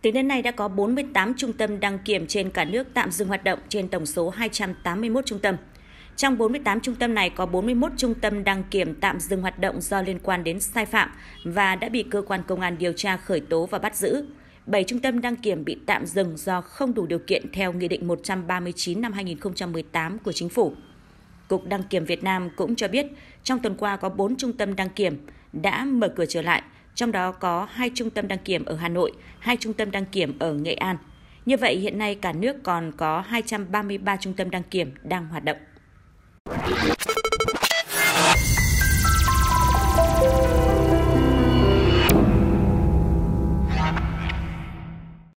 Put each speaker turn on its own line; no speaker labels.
Tính đến nay đã có 48 trung tâm đăng kiểm trên cả nước tạm dừng hoạt động trên tổng số 281 trung tâm. Trong 48 trung tâm này có 41 trung tâm đăng kiểm tạm dừng hoạt động do liên quan đến sai phạm và đã bị cơ quan công an điều tra khởi tố và bắt giữ. 7 trung tâm đăng kiểm bị tạm dừng do không đủ điều kiện theo Nghị định 139 năm 2018 của Chính phủ. Cục Đăng kiểm Việt Nam cũng cho biết trong tuần qua có 4 trung tâm đăng kiểm đã mở cửa trở lại, trong đó có 2 trung tâm đăng kiểm ở Hà Nội, 2 trung tâm đăng kiểm ở Nghệ An. Như vậy hiện nay cả nước còn có 233 trung tâm đăng kiểm đang hoạt động.